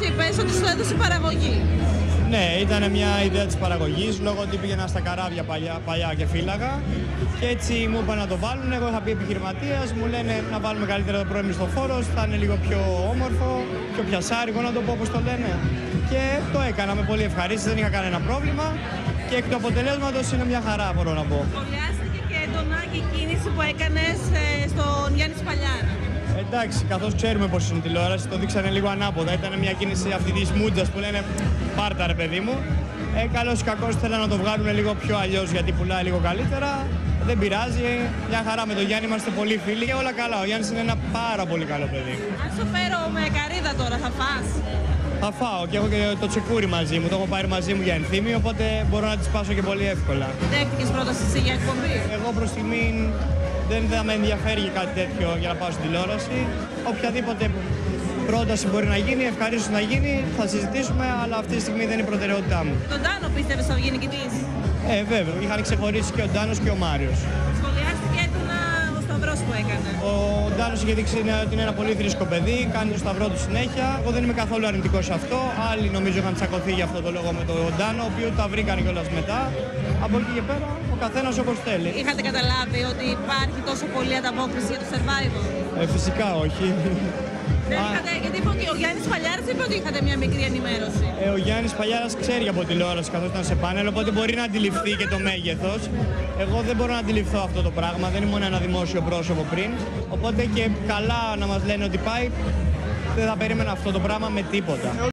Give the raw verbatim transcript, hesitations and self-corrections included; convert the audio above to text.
είπες ότι σου έδωσε παραγωγή. Ναι, ήταν μια ιδέα της παραγωγής, λόγω ότι πήγαινα στα καράβια παλιά, παλιά και φύλαγα και έτσι μου είπαν να το βάλουν. Εγώ είχα πει επιχειρηματίας, μου λένε να βάλουμε καλύτερα το πρώην μισθοφόρος, θα είναι λίγο πιο όμορφο, πιο πιασάρικο να το πω όπως το λένε. Και το έκανα με πολύ ευχαρίστηση, δεν είχα κανένα πρόβλημα και εκ του αποτελέσματος είναι μια χαρά, μπορώ να πω. Σχολιάστηκε και έντονα και η κίνηση που έκανες στον Γιάννη Σπαλιάρα. Εντάξει, καθώς ξέρουμε πως είναι τηλεόραση, το δείξανε λίγο ανάποδα. Ήταν μια κίνηση αυτή της μούτζας που λένε πάρτα ρε παιδί μου. Ε, καλώς ή κακώς θέλαν να το βγάλουν λίγο πιο αλλιώς γιατί πουλάει λίγο καλύτερα. Δεν πειράζει. Μια χαρά με τον Γιάννη, είμαστε πολύ φίλοι και όλα καλά. Ο Γιάννης είναι ένα πάρα πολύ καλό παιδί. Αν σου φέρω με καρύδα τώρα, θα φας? Θα φάω και έχω και το τσεκούρι μαζί μου. Το έχω πάρει μαζί μου για ενθύμιο, οπότε μπορώ να τη σπάσω και πολύ εύκολα. Δέχτηκες πρόταση εσύ για εκπομπή? Εγώ προς στιγμή δεν θα με ενδιαφέρει για κάτι τέτοιο για να πάω στην τηλεόραση. Οποιαδήποτε πρόταση μπορεί να γίνει, ευχαρίστως να γίνει, θα συζητήσουμε, αλλά αυτή τη στιγμή δεν είναι η προτεραιότητά μου. Τον Τάνο πίστευες θα βγει νικητής? Ε, βέβαια, είχαν ξεχωρίσει και ο Ντάνος και ο Μάριος. Σχολιάστηκε έντονα ο σταυρός που έκανε. Ο Ντάνος είχε δείξει ότι είναι ένα πολύ θρήσκο παιδί, κάνει το σταυρό του συνέχεια. Εγώ δεν είμαι καθόλου αρνητικός σε αυτό. Άλλοι νομίζω είχαν τσακωθεί για αυτό το λόγο με τον Ντάνο, ο οποίος τα βρήκαν κιόλας μετά. Από εκεί και πέρα, ο καθένας όπως θέλει. Είχατε καταλάβει ότι υπάρχει τόσο πολλή ανταπόκριση για το survival? Ε, φυσικά όχι. Δεν είχατε, γιατί είπε ότι ο Γιάννης Παλιάρας είπε ότι είχατε μια μικρή ενημέρωση. Ε, ο Γιάννης Παλιάρας ξέρει από τηλεόραση καθώς ήταν σε πάνελ, οπότε μπορεί να αντιληφθεί και το μέγεθος. Εγώ δεν μπορώ να αντιληφθώ αυτό το πράγμα, δεν ήμουν ένα δημόσιο πρόσωπο πριν. Οπότε και καλά να μας λένε ότι πάει, δεν θα περίμενα αυτό το πράγμα με τίποτα.